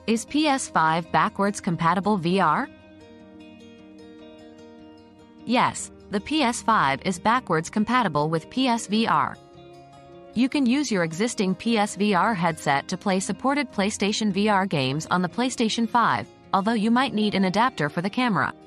Is PS5 backwards compatible VR? Yes, the PS5 is backwards compatible with PSVR. You can use your existing PSVR headset to play supported PlayStation VR games on the PlayStation 5, although you might need an adapter for the camera.